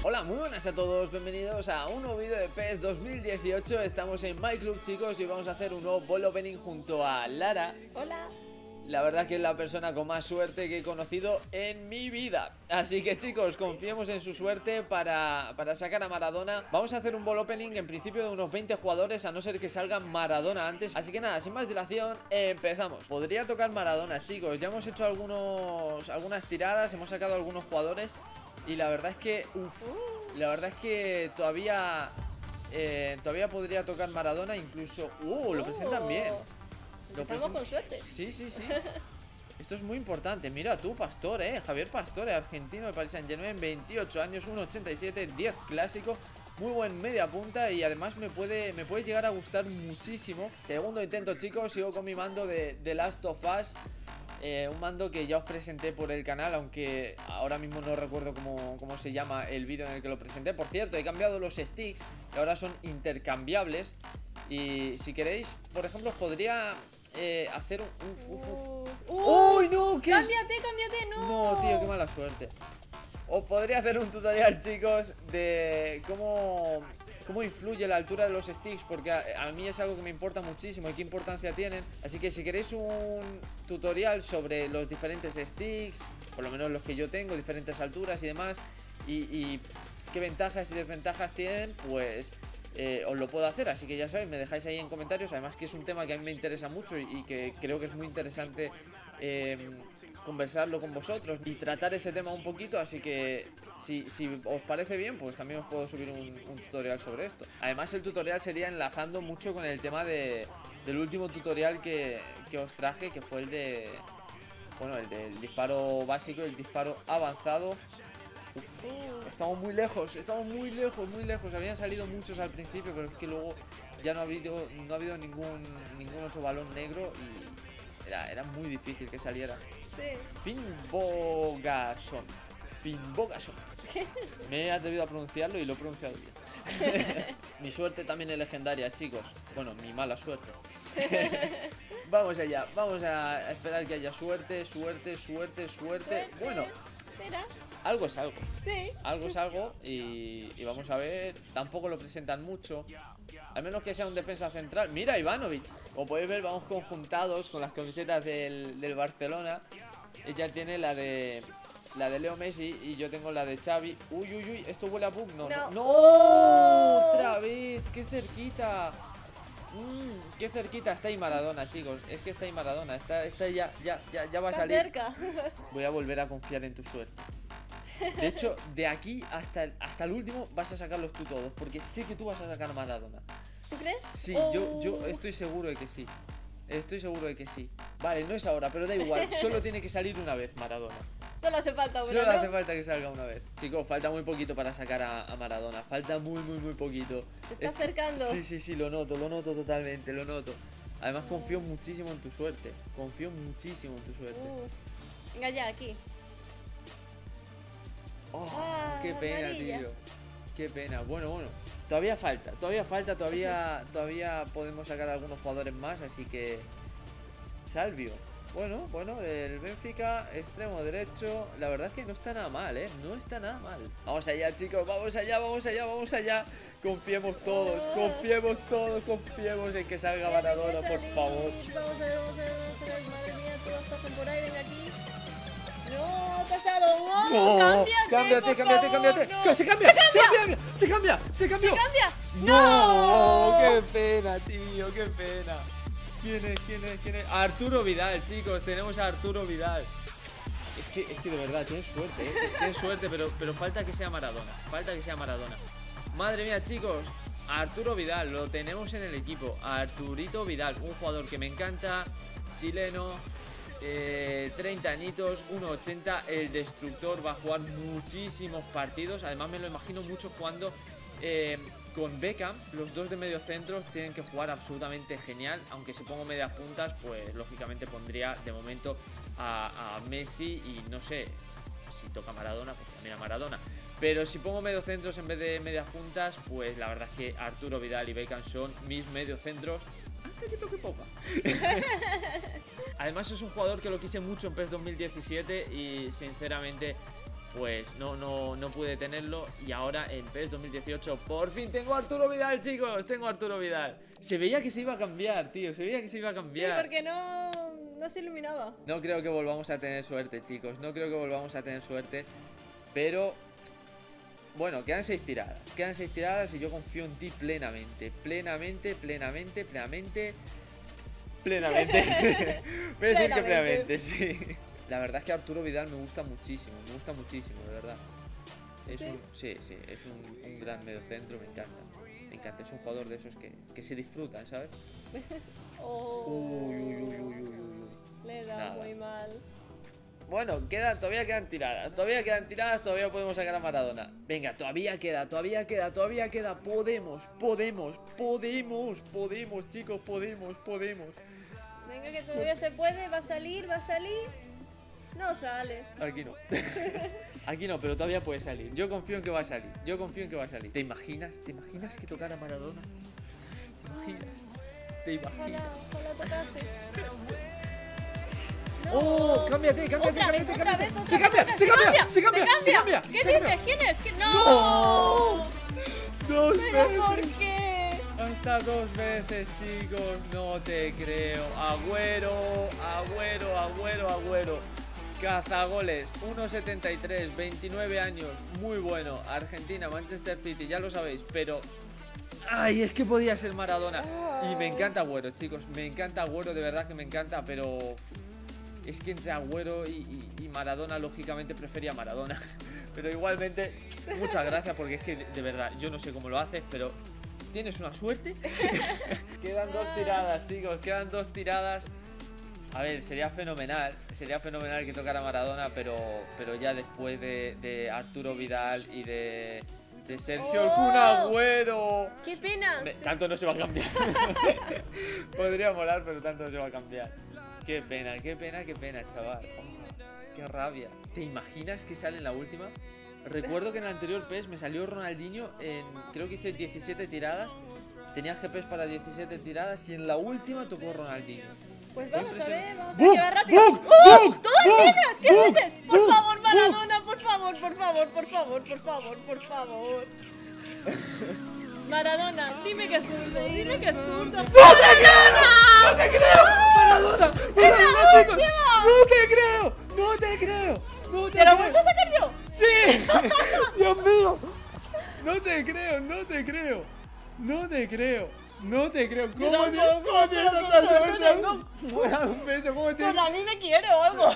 Hola, muy buenas a todos, bienvenidos a un nuevo vídeo de PES 2018. Estamos en My Club, chicos, y vamos a hacer un nuevo ball opening junto a Lara. Hola. La verdad es que es la persona con más suerte que he conocido en mi vida. Así que, chicos, confiemos en su suerte para sacar a Maradona. Vamos a hacer un ball opening en principio de unos 20 jugadores, a no ser que salga Maradona antes. Así que nada, sin más dilación, empezamos. Podría tocar Maradona, chicos. Ya hemos hecho algunas tiradas, hemos sacado algunos jugadores. Y la verdad es que, la verdad es que todavía podría tocar Maradona. Incluso, lo presentan bien. Estamos con suerte. Sí, sí, sí. Esto es muy importante. Mira tú, Pastore, Javier Pastore, argentino de Paris Saint-Germain, 28 años, 1,87, 10 clásico. Muy buen media punta y además me puede llegar a gustar muchísimo. Segundo intento, chicos, sigo con mi mando de The Last of Us. Un mando que ya os presenté por el canal, aunque ahora mismo no recuerdo cómo se llama el vídeo en el que lo presenté. Por cierto, he cambiado los sticks y ahora son intercambiables. Y si queréis, por ejemplo, podría hacer un... ¡Uy, no! ¿Qué ¡Cámbiate, no! No, tío, qué mala suerte. Os podría hacer un tutorial, chicos, de cómo influye la altura de los sticks, porque a mí es algo que me importa muchísimo y qué importancia tienen. Así que si queréis un tutorial sobre los diferentes sticks, por lo menos los que yo tengo, diferentes alturas y demás, y qué ventajas y desventajas tienen, pues os lo puedo hacer. Así que ya sabéis, me dejáis ahí en comentarios. Además que es un tema que a mí me interesa mucho y que creo que es muy interesante conversarlo con vosotros y tratar ese tema un poquito. Así que si os parece bien, pues también os puedo subir un tutorial sobre esto. Además, el tutorial sería enlazando mucho con el tema del último tutorial que os traje, que fue el del disparo básico y el disparo avanzado. Estamos muy lejos, muy lejos. Habían salido muchos al principio, pero es que luego ya no ha habido ningún otro balón negro y era muy difícil que saliera. Sí. Finnbogason. Me he atrevido a pronunciarlo y lo he pronunciado bien. Mi suerte también es legendaria, chicos. Bueno, mi mala suerte. Vamos allá, vamos a esperar que haya suerte. Bueno, Espera. algo es algo. Sí. Algo es algo y vamos a ver. Tampoco lo presentan mucho. Al menos que sea un defensa central. Mira, Ivanovic. Como podéis ver, vamos conjuntados con las camisetas del Barcelona. Ella tiene la de Leo Messi y yo tengo la de Xavi. Uy, esto huele a bug. No. Otra vez, qué cerquita. Qué cerquita. Está ahí Maradona, chicos. Es que está ahí Maradona. Está ya va a salir. Cerca. Voy a volver a confiar en tu suerte. De hecho, de aquí hasta el último vas a sacarlos tú todos, porque sé que tú vas a sacar a Maradona. ¿Tú crees? Sí, yo estoy seguro de que sí. Vale, no es ahora, pero da igual. Solo tiene que salir una vez Maradona. Solo hace falta una, Solo ¿no? hace falta que salga una vez. Chicos, falta muy poquito para sacar a Maradona. Falta muy poquito. Se está acercando. Sí, lo noto totalmente, lo noto. Además confío muchísimo en tu suerte. Venga ya, aquí. Qué pena, amarilla. tío. Qué pena. Bueno. Todavía podemos sacar algunos jugadores más, así que Salvio. Bueno, el Benfica, extremo derecho. La verdad es que no está nada mal, no está nada mal. Vamos allá, chicos, vamos allá. Confiemos todos, confiemos en que salga Maradona, por favor. Vamos a ver. Madre mía, todos pasan por ahí, ven aquí. No, ha pasado. ¡Wow! Cámbiate. No. ¡Que se cambia! ¡Se cambió! ¡No! ¡Qué pena, tío! ¡Qué pena! ¿Quién es? Arturo Vidal, chicos. Tenemos a Arturo Vidal. Es que de verdad, tienes suerte, pero falta que sea Maradona. Madre mía, chicos. Arturo Vidal, lo tenemos en el equipo. Arturito Vidal, un jugador que me encanta. Chileno. 30 añitos, 1,80. El destructor va a jugar muchísimos partidos. Además me lo imagino mucho jugando con Beckham. Los dos de medio centro tienen que jugar absolutamente genial. Aunque si pongo medias puntas, pues lógicamente pondría de momento a Messi. Y no sé, si toca Maradona, pues también a Maradona. Pero si pongo mediocentros en vez de medias puntas, pues la verdad es que Arturo Vidal y Beckham son mis mediocentros. Antes que toque popa. Además es un jugador que lo quise mucho en PES 2017 y sinceramente pues no pude tenerlo. Y ahora en PES 2018 por fin tengo a Arturo Vidal, chicos. Tengo a Arturo Vidal. Se veía que se iba a cambiar, tío. Se veía que se iba a cambiar. Sí, porque no se iluminaba. No creo que volvamos a tener suerte, chicos. No creo que volvamos a tener suerte. Pero bueno, quedan 6 tiradas. Quedan 6 tiradas y yo confío en ti plenamente. Plenamente. Voy a decir que plenamente, sí. La verdad es que Arturo Vidal me gusta muchísimo, de verdad. Es un gran mediocentro, me encanta. Me encanta, es un jugador de esos que se disfrutan, ¿sabes? Uy. Le he dado muy mal. Bueno, todavía quedan tiradas, todavía podemos sacar a Maradona. Venga, todavía queda. Podemos, chicos, podemos. Venga, que todavía se puede, va a salir. No sale. Aquí no, pero todavía puede salir. Yo confío en que va a salir. ¿Te imaginas que tocara Maradona? ¿Te imaginas? Ojalá tocase. No. ¡Oh! Cámbiate. Otra vez. Se cambia. ¿Qué dices? ¿Quién es? ¡No! ¡Dos ¿Pero veces! por qué? Hasta 2 veces, chicos. No te creo. Agüero. Cazagoles, 1.73, 29 años, muy bueno. Argentina, Manchester City, ya lo sabéis, pero... ¡Ay! Es que podía ser Maradona. Y me encanta Agüero, chicos. Me encanta Agüero, de verdad que me encanta, pero... Es que entre Agüero y Maradona, lógicamente prefería Maradona. Pero igualmente, muchas gracias, porque es que, de verdad, yo no sé cómo lo haces, pero... ¿Tienes una suerte? Quedan 2 tiradas, chicos, quedan 2 tiradas. A ver, sería fenomenal que tocara Maradona, pero ya después de Arturo Vidal y de Sergio el Kun Agüero. ¡Qué pena! Tanto no se va a cambiar. Podría molar, pero tanto no se va a cambiar. Qué pena, chaval. Oh, qué rabia. ¿Te imaginas que sale en la última? Recuerdo que en el anterior PES me salió Ronaldinho creo que hice 17 tiradas. Tenía GPs para 17 tiradas y en la última tocó Ronaldinho. Pues vamos a ver que va rápido. ¡Todas negras! ¿Qué dices? Por favor, Maradona, por favor. Maradona, dime que es zurdo. ¡No te creo! ¡Maradona! ¡Chicos! ¡No te creo! ¿Te lo he vuelto a sacar yo? ¡Sí! ¡Dios mío! No te creo. ¿Cómo tienes tanta suerte? Un beso, ¿cómo tienes? Pues a mí me quiere o algo.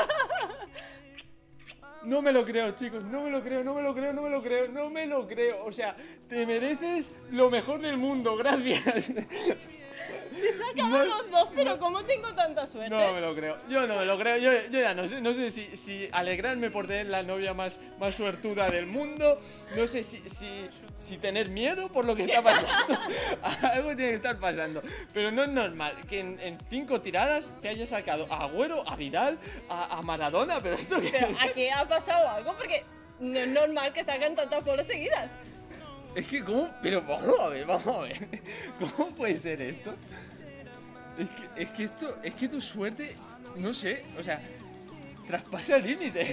No me lo creo, chicos, no me lo creo. O sea, te mereces lo mejor del mundo, gracias. Te he sacado los 2, pero ¿cómo tengo tanta suerte? No me lo creo, yo no me lo creo. Yo ya no sé si alegrarme por tener la novia más suertuda del mundo. No sé si tener miedo por lo que está pasando. Algo tiene que estar pasando. Pero no es normal que en 5 tiradas te haya sacado a Agüero, a Vidal, a Maradona. Pero esto Pero aquí ha pasado algo, porque no es normal que salgan tantas bolas seguidas. Es que, ¿cómo? Pero vamos a ver. ¿Cómo puede ser esto? Es que tu suerte, no sé, o sea, traspasa el límite.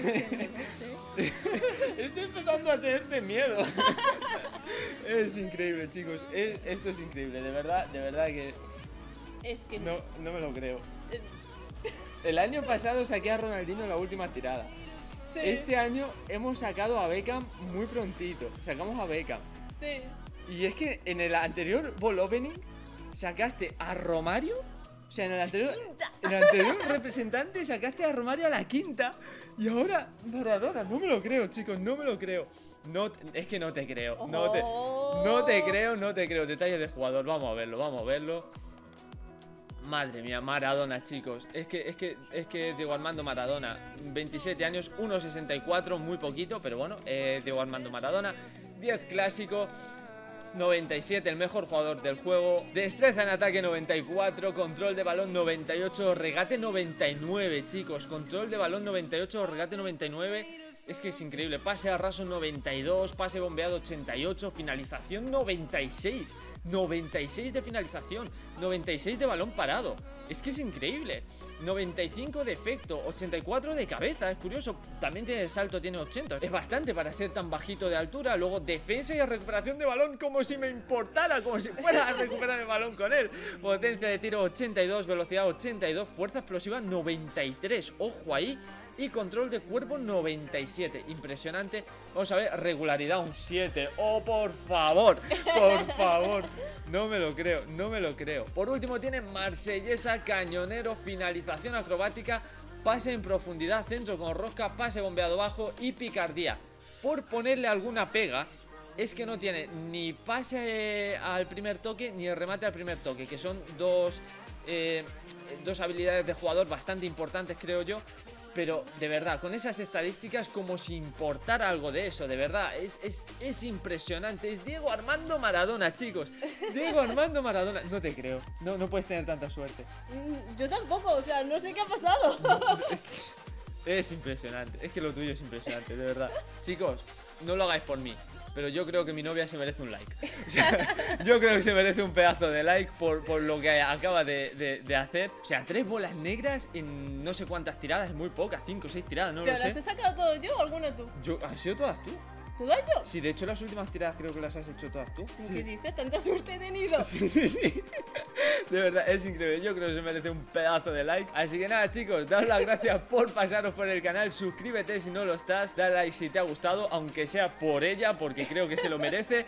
Estoy empezando a tenerte miedo. Es increíble, chicos. Esto es increíble, de verdad que... Es que... No me lo creo. El año pasado saqué a Ronaldinho en la última tirada. Sí. Este año hemos sacado a Beckham muy prontito. Sacamos a Beckham. Sí. Y es que en el anterior ball opening sacaste a Romario. O sea, en el anterior representante sacaste a Romario a la quinta. Y ahora Maradona. No me lo creo, chicos, no me lo creo. No, es que no te creo. No te creo. Detalles de jugador. Vamos a verlo. Madre mía, Maradona, chicos. Es que Diego Armando Maradona, 27 años, 1.64, muy poquito, pero bueno, Diego Armando Maradona, 10 clásico, 97, el mejor jugador del juego, destreza en ataque 94, control de balón 98, regate 99, chicos, control de balón 98, regate 99. Es que es increíble. Pase a raso 92, pase bombeado 88, finalización 96. 96 de finalización, 96 de balón parado. Es que es increíble. 95 de efecto, 84 de cabeza, es curioso. También tiene el salto, tiene 80. Es bastante para ser tan bajito de altura. Luego defensa y recuperación de balón, como si me importara, como si fuera a recuperar el balón con él. Potencia de tiro 82, velocidad 82, fuerza explosiva 93. Ojo ahí. Y control de cuerpo 97. Impresionante. Vamos a ver, regularidad un 7. Oh, por favor, por favor. No me lo creo, no me lo creo. Por último tiene marsellesa, cañonero, finalización acrobática, pase en profundidad, centro con rosca, pase bombeado bajo y picardía. Por ponerle alguna pega, es que no tiene ni pase al primer toque ni el remate al primer toque, que son dos habilidades de jugador bastante importantes, creo yo. Pero de verdad, con esas estadísticas, como si importara algo de eso, de verdad, es impresionante. Es Diego Armando Maradona, chicos. Diego Armando Maradona. No te creo, no puedes tener tanta suerte. Yo tampoco, o sea, no sé qué ha pasado. Es impresionante, es que lo tuyo es impresionante, de verdad. Chicos, no lo hagáis por mí, pero yo creo que mi novia se merece un like. O sea, yo creo que se merece un pedazo de like por lo que acaba de hacer. O sea, 3 bolas negras en no sé cuántas tiradas, es muy pocas, 5 o 6 tiradas, no lo sé. ¿Pero las he sacado todo yo o alguna tú? ¿Has sido todas tú? ¿Todas yo? Sí, de hecho las últimas tiradas creo que las has hecho todas tú. ¿Qué Sí. dices? ¿Tanta suerte he tenido? Sí. De verdad, es increíble. Yo creo que se merece un pedazo de like. Así que nada, chicos, daos las gracias por pasaros por el canal. Suscríbete si no lo estás. Dale like si te ha gustado, aunque sea por ella, porque creo que se lo merece.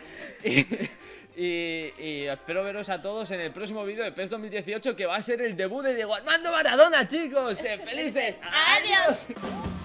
Y espero veros a todos en el próximo vídeo de PES 2018, que va a ser el debut de Diego Armando Maradona, chicos. ¡Sed felices! ¡Adiós!